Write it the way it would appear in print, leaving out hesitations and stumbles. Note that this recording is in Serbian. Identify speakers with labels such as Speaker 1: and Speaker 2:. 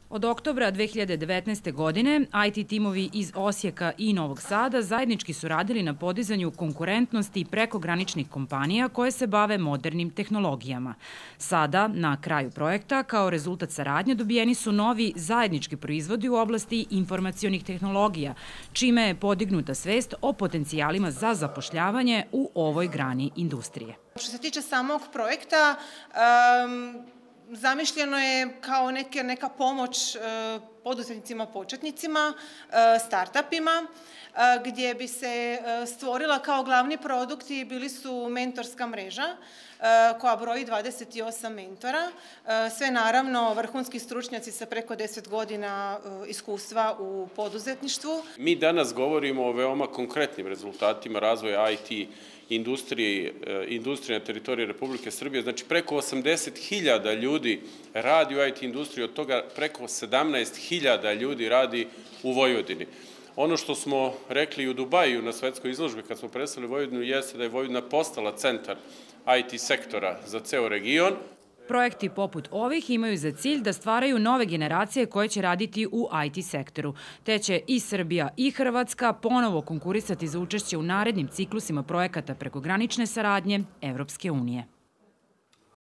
Speaker 1: Od oktobra 2019. godine IT timovi iz Osijeka i Novog Sada zajednički su radili na podizanju konkurentnosti prekograničnih kompanija koje se bave modernim tehnologijama. Sada, na kraju projekta, kao rezultat saradnje dobijeni su novi zajednički proizvodi u oblasti informacionih tehnologija, čime je podignuta svest o potencijalima za zapošljavanje u ovoj grani industrije.
Speaker 2: Što se tiče samog projekta, zamišljeno je kao neka pomoć poduzetnicima početnicima, startupima, gdje bi se stvorila kao glavni produkti bili su mentorska mreža koja broji 28 mentora, sve naravno vrhunski stručnjaci sa preko 10 godina iskustva u poduzetništvu.
Speaker 3: Mi danas govorimo o veoma konkretnim rezultatima razvoja IT industrije na teritoriji Republike Srbije. Znači preko 80.000 ljudi radi u IT industriji, od toga preko 17.000 ljudi radi u Vojvodini. Ono što smo rekli u Dubaju na svetskoj izložbi kad smo predstavili Vojvodinu jeste da je Vojvodina postala centar IT sektora za ceo region.
Speaker 1: Projekti poput ovih imaju za cilj da stvaraju nove generacije koje će raditi u IT sektoru, te će i Srbija i Hrvatska ponovo konkurisati za učešće u narednim ciklusima projekata prekogranične saradnje Evropske unije.